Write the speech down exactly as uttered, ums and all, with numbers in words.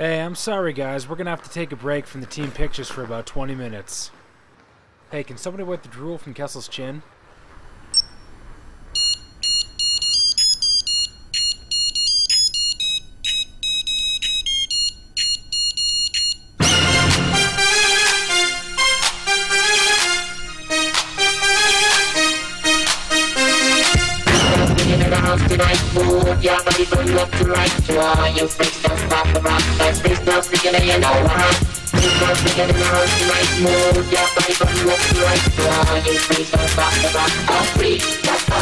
Hey, I'm sorry guys, we're gonna have to take a break from the team pictures for about twenty minutes. Hey, can somebody wipe the drool from Kessel's chin? Tonight, move your body from left to right. Why you space don't stop the rock. That space girl speaking and you know what. Space girl speaking in the house tonight. Move your body from left to right. Why you space don't stop the rock. All free, that's all.